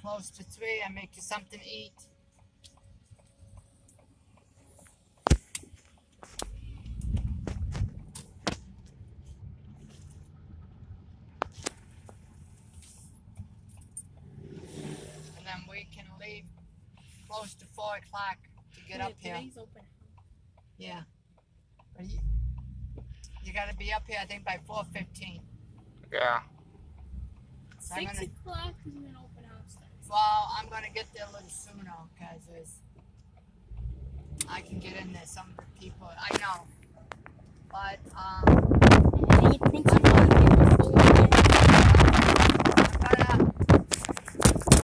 close to 3. I make you something to eat. And then we can leave close to 4 o'clock to get up here. Today's open. Yeah. But you got to be up here, I think, by 4:15. Yeah. So 6 o'clock is an open house. Well, I'm going to get there a little sooner because I can get in there. Some of the people, I know. But, The principal here before.